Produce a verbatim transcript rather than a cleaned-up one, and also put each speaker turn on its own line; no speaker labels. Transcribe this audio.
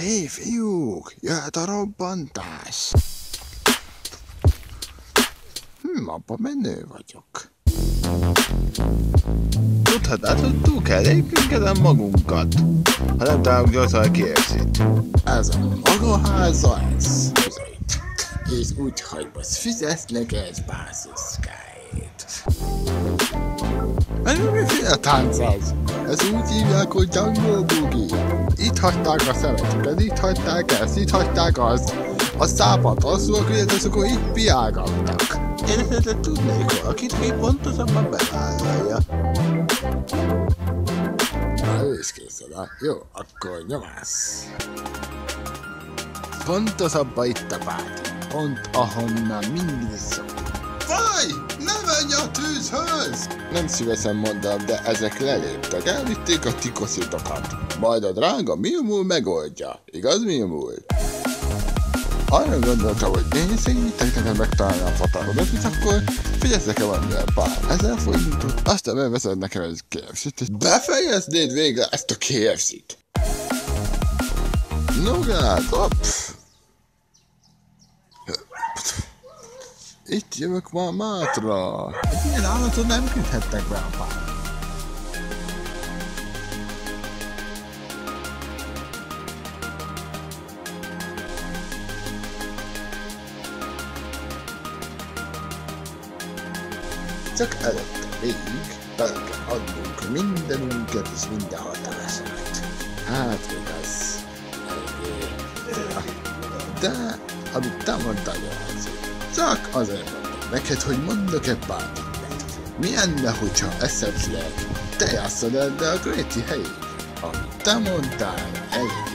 Hé, fiúk, jöhet a robbantás! Hm, abban menő vagyok. Tudhatnád, hogy túl kell lépnünk magunkat, ha nem találunk gyorsan a ká ef cét. Ez a maga háza, ez. És úgy, hogy most fizetnek egy báziskáit. Ez miféle tánc ez? Ez úgy hívják, hogy Jungle Boogie. Itt hagyták a szemetüket, itt hagyták ezt, itt hagyták azt. A szápat asszúak, hogy ezek akkor itt piálgatnak. Én esetleg tudnék valakit, még pontosabban bevállalja. Na, ő is készül, ha? Jó, akkor nyomász. Pontosabban itt a párti. Pont ahonnan mindig szó. Vaj! Ne menj a tűzhöz! Nem szívesen mondom, de ezek leléptek, elvitték a tikoszitokat. Majd a drága Miu megoldja. Igaz, Miu? Arra gondoltam, hogy én segítek megtalálni a fatárodat, és akkor figyelsz nekem valamilyen pár ezer forintot, aztán megveszed nekem egy ká ef cét, és befejeznéd végre ezt a ká ef cét. No, gáz, itt jövök ma mátra. Egy ilyen állatot nem küldhettek be a pár. Csak előtte még bele kell adnunk mindenünket és minden hatását. Hát igaz. De, amit te mondtál, csak azért mondom neked, hogy mondok egy pár tippet. Mi lenne, hogyha esetleg te játszod el, de a Gréti helyét, amit te mondtál, elég